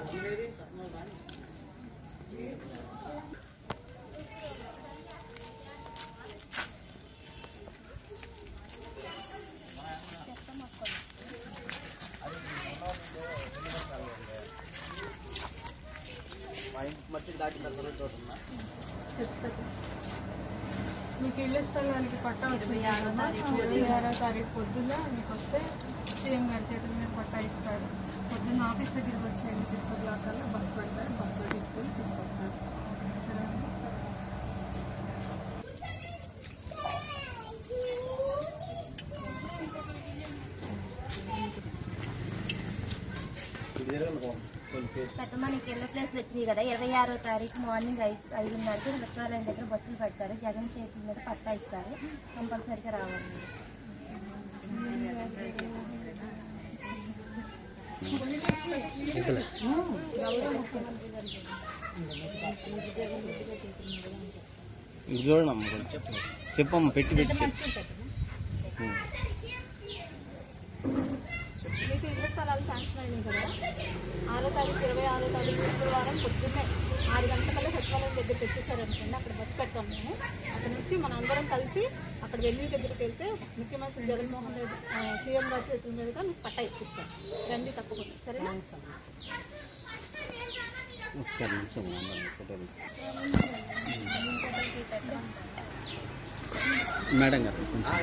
మీకు ఇళ్ల స్థలానికి పట్టా వచ్చింది 26వ తారీఖు పొద్దున్న మీకు వస్తే సీఎం గారి చేతుల మీద పట్టా ఇస్తారు. పొద్దున్న ఆఫీస్ దగ్గరికి వచ్చి NCC బ్లాక్ కల్లా బస్సు పెడతారు, బస్సులో తీసుకొస్తారు. మనకి ఇళ్ళ ప్లేస్ వచ్చింది కదా, 26వ తారీఖు మార్నింగ్ 5:30కి సచివాలయం దగ్గర బస్సులు పెడతారు. జగన్ చేతుల మీద పట్టా ఇస్తారు, కంపల్సరీగా రావాలి. చూడమ్మా చెప్పమ్మా పెట్టి మీకు ఇళ్ల స్థలాలు శాంక్షన్ అయినాయి కదా, 6వ తారీఖు 26వ తారీఖు శుక్రవారం పొద్దున్నే 6 గంటలకల్లా సచివాలయం దగ్గరికి వచ్చేసారనుకోండి. అక్కడ బస్సు పెడతాం మేము. అక్కడ నుంచి మన అందరం కలిసి అక్కడ వెళ్లి దగ్గరికి వెళ్తే ముఖ్యమంత్రి జగన్మోహన్ రెడ్డి సీఎం గారి చేతుల మీదుగా మీకు పట్టా ఇప్పిస్తాం. రండి తప్పకుండా, సరేనా? మేడం గారు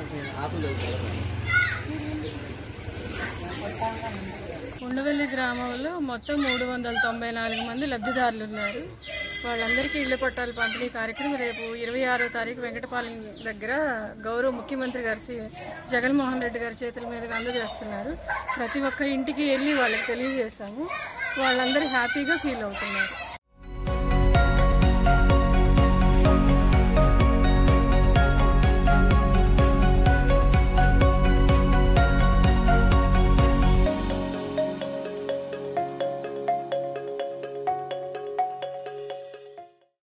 ఉండవెల్లి గ్రామంలో మొత్తం 394 మంది లబ్ధిదారులు ఉన్నారు. వాళ్ళందరికీ ఇళ్ల పట్టాలు పంపిణీ కార్యక్రమం రేపు 26వ తారీఖు వెంకటపాలెం దగ్గర గౌరవ ముఖ్యమంత్రి గారి జగన్మోహన్ రెడ్డి గారి చేతుల మీదుగా అందజేస్తున్నారు. ప్రతి ఒక్క ఇంటికి వెళ్ళి వాళ్ళకి తెలియజేస్తాము. వాళ్ళందరూ హ్యాపీగా ఫీల్ అవుతున్నారు.